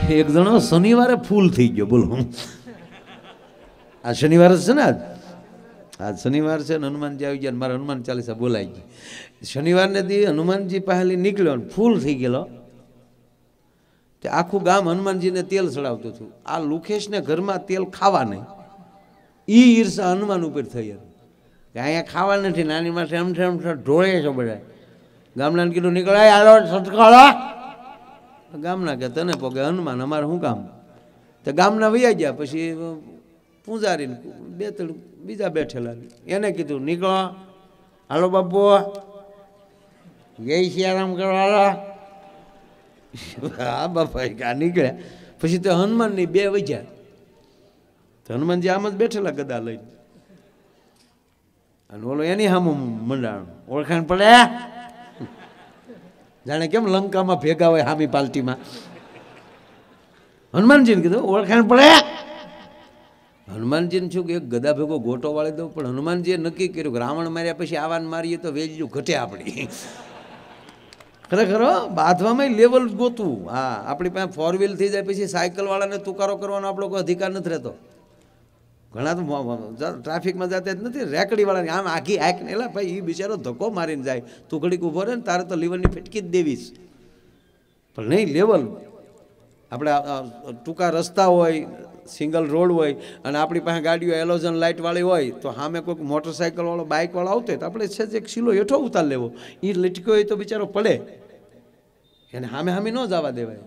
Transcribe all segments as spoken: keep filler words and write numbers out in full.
એક જણો શનિવારે ફૂલ થઈ ગયો. બોલો, આ શનિવાર છે ને, આજ આજ શનિવાર છે ને, હનુમાનજી આવી ગયા. મારા હનુમાન ચાલીસા બોલાઈ ગઈ. શનિવારને દી હનુમાનજી પહેલી નીકળ્યો ને ફૂલ થઈ ગયેલો. તે આખું ગામ હનુમાનજીને તેલ ચડાવતું હતું. આ લુખેશને ઘરમાં તેલ ખાવા નહીં, ઈ ઈર્ષા હનુમાન ઉપર થઈ હતી કે અહીંયા ખાવા નથી, નાની માટે એમ એમ ઢોળે છે બધા. ગામડાને કીધું નીકળાય આલો સટકાળો. ગામના કે તને પોકે હનુમાન, અમારે શું કામ? તો ગામના વૈયા ગયા. પછી પૂજારી બે ત્રણ બીજા બેઠેલા એને કીધું નીકળો, હાલો બાપુ જય સિયારામ કરવા. હા બાપા કા નીકળ્યા. પછી તો હનુમાનની બે વજ્યા. તો હનુમાનજી આમ જ બેઠેલા ગદા લઈને, અને ઓલો એની સામું મંડાણ. ઓળખાણ પડે જાણે કેમ લંકામાં ભેગા હોય હામી પાલટીમાં. હનુમાનજીને કીધું ઓળખાણ પડે. હનુમાનજીને શું કે એક ગદા ભેગો ગોટો વાળી દઉં, પણ હનુમાનજીએ નક્કી કર્યું કે રાવણ માર્યા પછી આવાને મારીએ તો વેલ્યુ ઘટે આપણી. ખરેખર બાંધવામાં લેવલ ગોતવું. હા, આપણી પાસે ફોર વ્હીલ થઈ જાય પછી સાયકલ વાળાને તુકારો કરવાનો આપણો કોઈ અધિકાર નથી રહેતો. ઘણા તો ટ્રાફિકમાં જતા જ નથી, રેકડી વાળાની આમ આખી હાક ને એલા ભાઈ એ બિચારો ધક્કો મારીને જાય, તું ઘડીક ઊભો રહે ને તારે તો લીવરની ફેટકી જ દેવીશ. પણ નહીં, લેવલ. આપણે ટૂંકા રસ્તા હોય, સિંગલ રોડ હોય, અને આપણી પાસે ગાડીઓ એલોઝન લાઇટવાળી હોય, તો સામે કોઈક મોટરસાઇકલવાળો બાઇકવાળો આવતો હોય તો આપણે છે એક શીલો હેઠો ઉતાર લેવો. એ લટક્યો હોય તો બિચારો પડે, એને સામે સામે ન જવા દેવાય.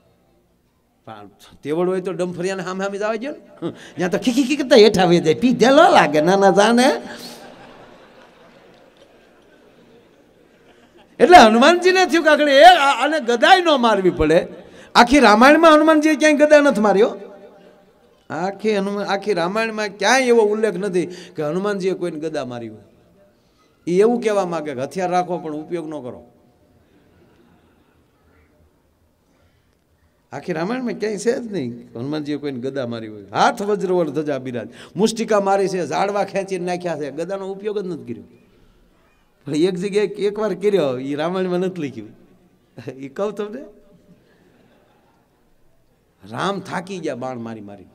તેવડ હોય તો ડમફરિયાને સામે સામે જવા દો ને, ત્યાં તો ખીખી ખી કરતા હેઠા વે જાય, પીધે ન લાગે નાના જાને. એટલે હનુમાનજીને થયું કે આગળ એ આને ગદાય ન મારવી પડે. આખી રામાયણમાં હનુમાનજીએ ક્યાંય ગદા નથી માર્યો. આખી હનુમાન આખી રામાયણમાં ક્યાંય એવો ઉલ્લેખ નથી કે હનુમાનજીએ કોઈને ગદા મારી હોય. એ એવું કહેવા માંગે કે હથિયાર રાખો પણ ઉપયોગ ન કરો. આખી રામાયણમાં ક્યાંય છે જ નહીં હનુમાનજીએ કોઈને ગદા મારી હોય. હાથ વજ્રવર ધજા બિરાજ, મુષ્ટિકા મારી છે, ઝાડવા ખેંચીને નાખ્યા છે, ગદાનો ઉપયોગ જ નથી કર્યો. પણ એક જગ્યાએ એકવાર કર્યો, એ રામાયણમાં નથી લખ્યું. એ કહું તમને, રામ થાકી ગયા બાણ મારી મારી.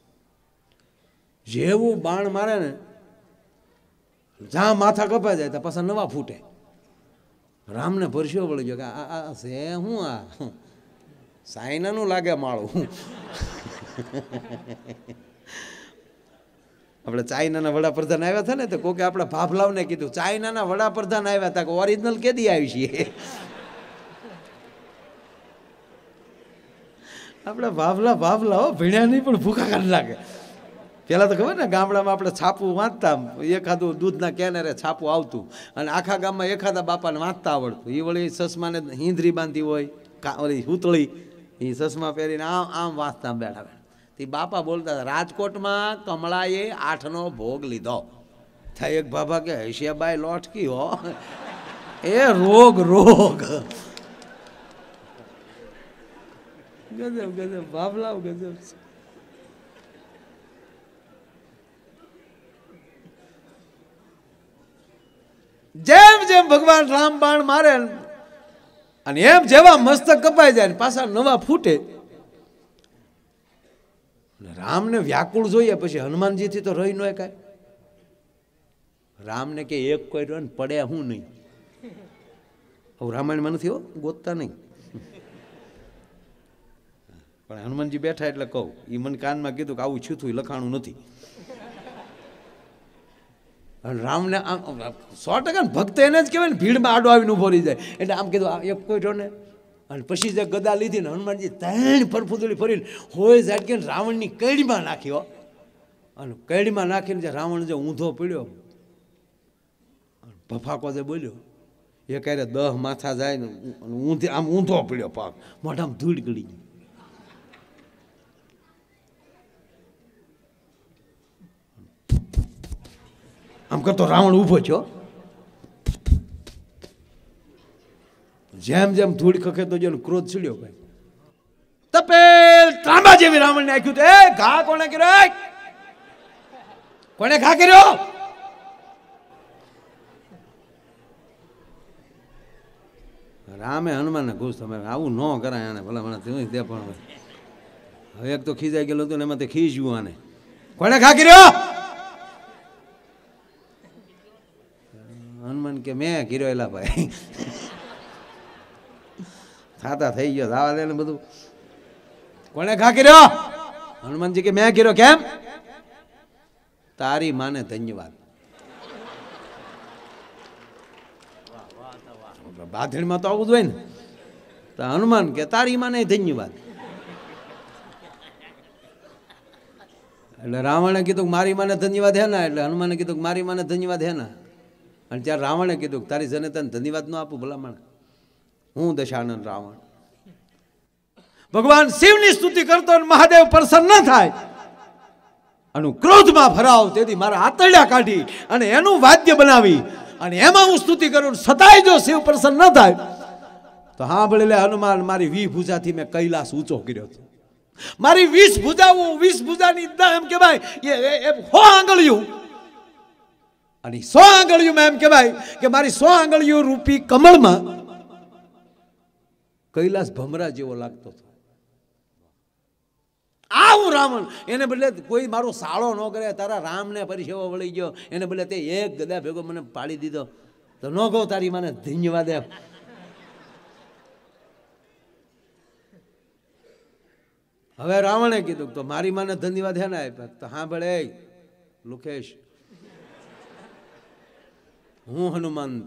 જેવું બાણ મારે ને, જ્યાં માથા કપાઈ જાય તો પાછા નવા ફૂટે. રામને પરસ્યો વળી ગયો કે આ છે હું, આ સાયનાનું લાગે માળું. આપણે ચાઇનાના વડાપ્રધાન આવ્યા હતા ને, તો કોકે આપણે ભાભલાવને કીધું ચાઇનાના વડાપ્રધાન આવ્યા હતા, કે ઓરિજિનલ કેદી આવી છીએ. આપણે ભાભલા ભાભલા હો, ભીણ્યા નહીં પણ ભૂખા કાઢી નાખે. પહેલાં તો ખબર ને, ગામડામાં આપણે છાપું વાંચતા, એખાદું દૂધના કેનેરે છાપું આવતું, અને આખા ગામમાં એખાદા બાપાને વાંચતા આવડતું. એ વળી ચશ્માને હિંદરી બાંધી હોય, ઓલી હુતળી, એ ચશ્મા પહેરીને આમ આમ વાંચતા બેઠા બેઠા. તે બાપા બોલતા હતા, રાજકોટમાં કમળાએ આઠનો ભોગ લીધો. થાય એક બાબા કે હૈશિયાબાઈ લોટકી હો, એ રોગ રોગ. ગજબ ગજબ બાબલાવ ગજબ. જેમ જેમ ભગવાન રામ બાણ મારે અને એમ જેવા મસ્તક કપાઈ જાય ને પાછા નવા ફૂટે. રામને વ્યાકુળ જોઈએ, પછી હનુમાનજીથી તો રહી ન કાંઈ. રામને કે એક કોઈ રહ્યો ને પડે હું નહીં. હવે રામાયણમાં નથી હો, ગોતતા નહીં. પણ હનુમાનજી બેઠા એટલે કહું, એ મને કાનમાં કીધું કે આવું છું થયું લખાણું નથી. રામને આમ સો ટકા ભક્ત એને જ કહેવાય ને, ભીડમાં આડો આવીને ઉભો રહી જાય. એટલે આમ કીધું એક કોઈ રહ્યો ને, અને પછી જે ગદા લીધી ને હનુમાનજી ત્રણ ફરફુદડી ફરીને હોય ઝાટકે રાવણની કઈડીમાં નાખ્યો. અને કઈડીમાં નાખીને જે રાવણ જે ઊંધો પીડ્યો, ભફાકો જે બોલ્યો, એ ક્યારે દહ માથા જાય ને ઊંધી આમ ઊંધો પીડ્યો, પાક મોઢામાં ધૂળ ગળી ગઈ. આમ કરતો રાવણ ઊભો છો. જેમ જેમ ધૂળ ખખેતો જો ક્રોધ ચડ્યો ભાઈ. તપેલ ત્રાંબા જેવી રાવણને આખ્યું, એ ઘા કોણે કર્યો? કોણે ઘા કર્યો? રામે હનુમાનને ઘૂસ તમે આવું ન કરાય, આને ભલા મને તે પણ હવે એક તો ખીજાઈ ગયેલો હતો ને એમાં તે ખીજ્યું આને કોને ખા કર્યો હનુમાન કે મેં કર્યો એલા ભાઈ થાતા થઈ ગયો દાવા દે ને બધું કોને ખા કર્યો હનુમાનજી કે મેં કર્યો કેમ તારી માને ધન્યવાદ બાધણીમાં તો આવું જ હોય ને તો હનુમાન કે તારી માને ધન્યવાદ એટલે રાવણે કીધું મારી માને ધન્યવાદ હે ને એટલે હનુમાને કીધું મારી માને ધન્યવાદ હે ને અને ત્યારે રાવણે કીધું તારી જનતાને ધન્યવાદ ન આપું ભલામણ હું દશાનંદ રાવણ ભગવાન શિવની સ્તુતિ કરતો મહાદેવ પ્રસન્ન ન થાય અને ક્રોધમાં ભરાવ તેથી મારા આતરડા કાઢી અને એનું વાદ્ય બનાવી અને એમાં હું સ્તુતિ કરું છતાંય જો શિવ પ્રસન્ન ન થાય તો હા ભલે હનુમાન મારી વી ભુજાથી મેં કૈલાસ ઊંચો કર્યો હતો મારી વીસ ભુજાઓ વીસ ભુજાની એમ કહેવાય એ સો આંગળીયું અને સો આંગળીયું એમ કહેવાય કે મારી સો આંગળીયું રૂપી કમળમાં કૈલાસ ભમરા જેવો લાગતો હતો આવું રાવણ એને બદલે કોઈ મારો સાળો ન કરે તારા રામને પરિસેવો વળી ગયો એને બદલે તે એક ગદા ભેગો મને પાડી દીધો તો ન કહો તારી મને ધન્યવાદ આપ હવે રાવણે કીધું તો મારી માને ધન્યવાદ હે ને આપ્યા તો હા ભલે લુકેશ હું હનુમંત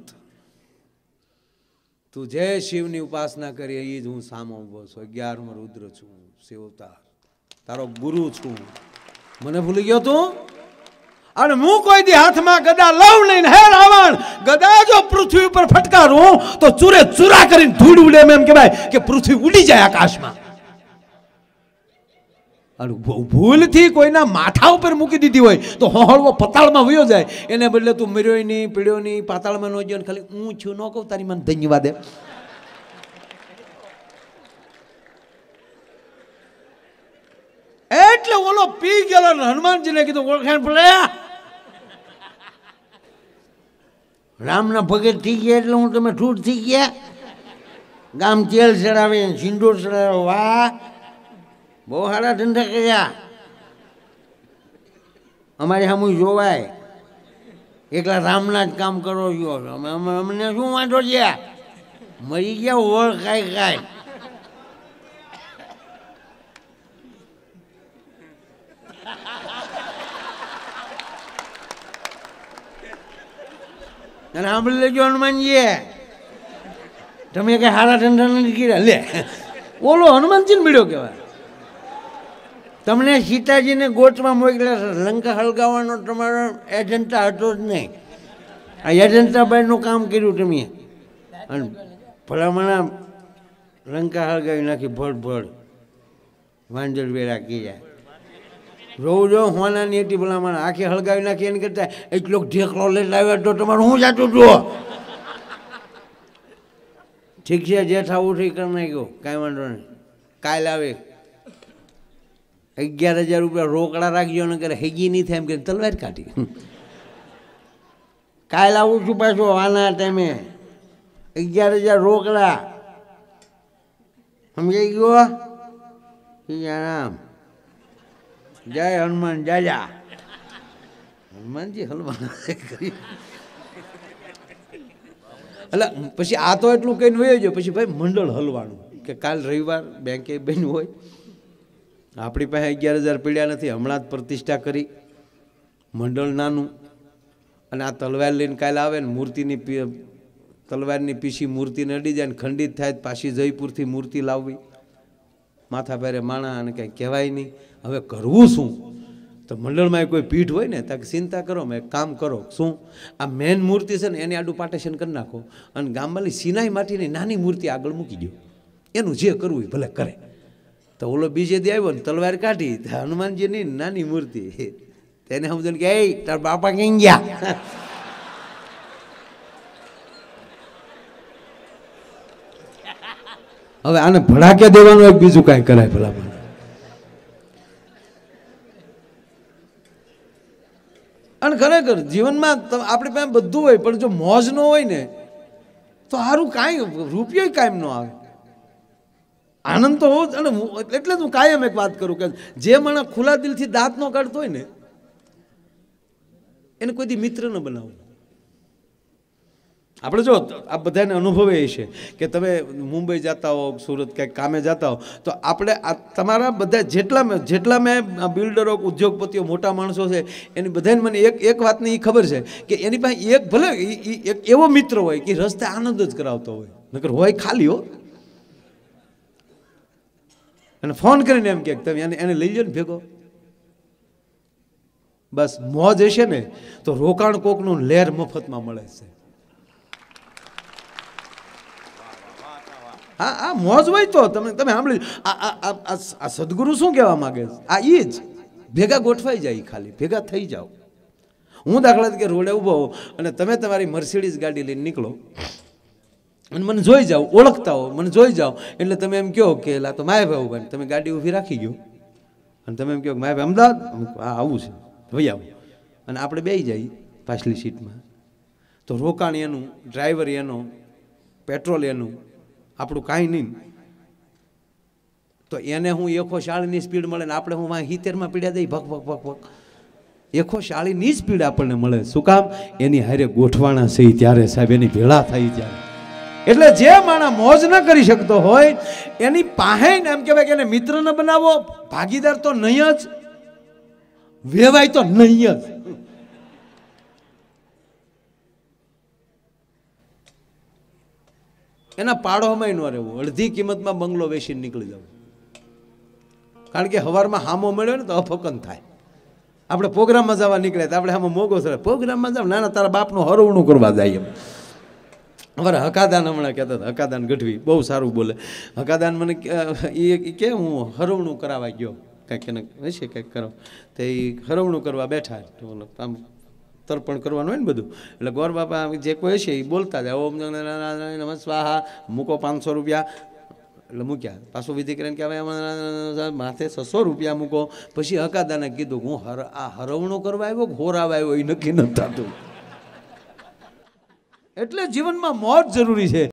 તું જે શિવની ઉપાસના કરી એ જ હું સામો ઉભો છું અગિયારમો રુદ્ર છું શિવતાર તારો ગુરુ છું મને ભૂલી ગયો તું અને હું કોઈ દી હાથમાં ગદા લઉં નહીં હે રાવણ ગદા જો પૃથ્વી ઉપર ફટકારું તો ચૂરે ચૂરા કરીને ધૂળ ઉડે એમ કહેવાય કે પૃથ્વી ઉડી જાય આકાશમાં અને ભૂલથી કોઈના માથા ઉપર મૂકી દીધી હોય તો હોહળવો પતાળમાં વયો જાય એને બદલે તું મર્યો નહીં પીડ્યો નહીં પાતાળમાં ન ગયો ખાલી હું છું ન કહું તારી મને ધન્યવાદ એમ એટલે ઓલો પી ગયેલો હનુમાનજીને કીધું ઓળખાણ પડે રામના ભગત થઈ ગયા એટલે હું તમે ઠૂટ થઈ ગયા ગામ તેલ ચડાવે સિંદૂર ચડાવે વાહ બહુ સારા ધંધા કર્યા અમારે સામું જોવાય એકલા રામના જ કામ કરો છો અમને શું વાંધો છે મરી ગયા ઓળ ખાઈ ખાય અને સાંભળી લેજો હનુમાનજી તમે કઈ સારા ધંધા નથી કર્યા લે ઓલો હનુમાનજી મળ્યો કેવાય તમને સીતાજીને ગોતમાં મોકલ્યા લંકા હળગાવવાનો તમારો એજન્ટા હતો જ નહીં આ એજન્ટાબાઈનું કામ કર્યું તમે અને ભલામણા લંકા હળગાવી નાખી ભડ ભડ વાંજર વેરા કી જાય રોવું જો હોનાની હતી ભલામણા આખી હળગાવી નાખી એને કરતા એટલો ઢેકલો લઈ લાવ્યો તો તમારું હું જાતું જુઓ ઠીક છે જે થવું ઠીક કરી નાખ્યો કાંઈ વાંધો નહીં કાલ આવે અગિયાર હજાર રૂપિયા રોકડા રાખજો ને કરે હેગી નહીં થાય એમ કે તલવાર કાઢી કાલ આવું છું પાછું આના ટાઈમે અગિયાર હજાર રોકડા સમજાઈ ગયો રામ જય હનુમાન જાજા હનુમાનજી હનુમાન કરી એટલે પછી આ તો એટલું કહીને વયો ગયો પછી ભાઈ મંડળ હલવાનું કે કાલ રવિવાર બેંકે બન્યું હોય આપણી પાસે અગિયાર હજાર પીડ્યા નથી હમણાં જ પ્રતિષ્ઠા કરી મંડળ નાનું અને આ તલવાર લઈને કાલે આવે ને મૂર્તિની તલવારની પીસી મૂર્તિને અડી જાય ને ખંડિત થાય પાછી જયપુરથી મૂર્તિ લાવવી માથા ભારે માણા અને કંઈ કહેવાય નહીં હવે કરવું શું તો મંડળમાં કોઈ પીઠ હોય ને ત્યાં ચિંતા કરો મેં કામ કરો શું આ મેન મૂર્તિ છે ને એની આડું પાર્ટેશન કરી નાખો અને ગામમાંની સિનાઈ માટીની નાની મૂર્તિ આગળ મૂકી દો એનું જે કરવું એ ભલે કરે તો ઓલો બીજે દી આવ્યો ને તલવાર કાઢી હનુમાનજીની નાની મૂર્તિ તેને સમજો કે એ તાર બાપા ક્યાં ગયા હવે આને ભડાકે દેવાનું એક બીજું કાંઈ કરાય ભલા મને અને ખરેખર જીવનમાં આપણી પાસે બધું હોય પણ જો મોજ ન હોય ને તો સારું કાંઈ રૂપિયો કાંઈ ન આવે આનંદ તો હોવો જ. અને એટલે જ હું કાયમ એક વાત કરું કે જે માણસ ખુલ્લા દિલથી દાંત ન કાઢતો હોય ને એને કોઈ દી મિત્ર ન બનાવવું. આપણે જો આ બધાને અનુભવે છે કે તમે મુંબઈ જતા હો, સુરત ક્યાંક કામે જતા હો, તો આપણે આ તમારા બધા જેટલા મેં જેટલા મેં બિલ્ડરો, ઉદ્યોગપતિઓ, મોટા માણસો છે એની બધાને મને એક એક વાતની એ ખબર છે કે એની પાસે એક ભલે એક એવો મિત્ર હોય કે રસ્તે આનંદ જ કરાવતો હોય, નકર હોય ખાલી હો. અને ફોન કરીને એમ કે તમે એને એને લઈ લો ને ભેગો. બસ મોજ હશે ને તો રોકાણ કોકનું લહેર મફતમાં મળે છે. હા આ મોજ હોય તો તમે તમે સાંભળી આ સદગુરુ શું કહેવા માંગે છે? આ એ જ ભેગા ગોઠવાઈ જાય, ખાલી ભેગા થઈ જાઓ. હું દાખલા તરીકે રોડે ઊભો અને તમે તમારી મર્સિડીઝ ગાડી લઈને નીકળો અને મને જોઈ જાઓ, ઓળખતા હો, મને જોઈ જાઓ એટલે તમે એમ કહો કે લા તો માય ભાઈ ઉભા, તમે ગાડી ઊભી રાખી ગયો અને તમે એમ કહો કે માય ભાઈ અમદાવાદ હા આવું છે ભાઈ આવું, અને આપણે બેસી જઈએ પાછલી સીટમાં. તો રોકાણ એનું, ડ્રાઈવર એનો, પેટ્રોલ એનું, આપણું કાંઈ નહીં. તો એને હું એકો શાળીની સ્પીડ મળે ને આપણે હું હિતેરમાં પીડ્યા દઈ ભક ભક ભક ભક. એકો શાળીની સ્પીડ આપણને મળે. શું કામ? એની હારે ગોઠવાણા છે ત્યારે સાહેબ, એની ભેળા થાય ત્યારે. એટલે જે માણસ મોજ ન કરી શકતો હોય એની પાસે એમ કહેવાય કે એને મિત્ર ન બનાવો, ભાગીદાર તો નહીં જ, વેવાય તો નહીં જ. એના પાડોમાં ન રહેવું, અડધી કિંમતમાં બંગલો વેચીને નીકળી જવું. કારણ કે સવારમાં હામો મળ્યો ને તો અફકન થાય. આપણે પ્રોગ્રામમાં જવા નીકળ્યા તો આપણે આમાં મોગો સર પ્રોગ્રામમાં જાવ, નાના તારા બાપનું હરવણું કરવા જાય. એમ અમારે હકાદાન હમણાં કહેતા હતા, હકાદાન ગઢવી બહુ સારું બોલે. હકાદાન મને એ કે હું હરવણું કરાવવા ગયો, કાંઈક એને હશે કંઈક કરો, તો એ હરવણું કરવા બેઠા, આમ તર્પણ કરવાનું હોય ને બધું. એટલે ગોર બાપા જે કોઈ છે એ બોલતા જાય, ઓમ નમઃ સ્વાહા, મૂકો પાંચસો રૂપિયા. એટલે મૂક્યા, પાછું વિધિ કરીને કે હવે માથે છસો રૂપિયા મૂકો. પછી હકાદાને કીધું હું હર આ હરવણું કરવા આવ્યો, ઘોરાવા આવ્યો એ નક્કી નથી થતું. એટલે જીવનમાં મોજ જરૂરી છે.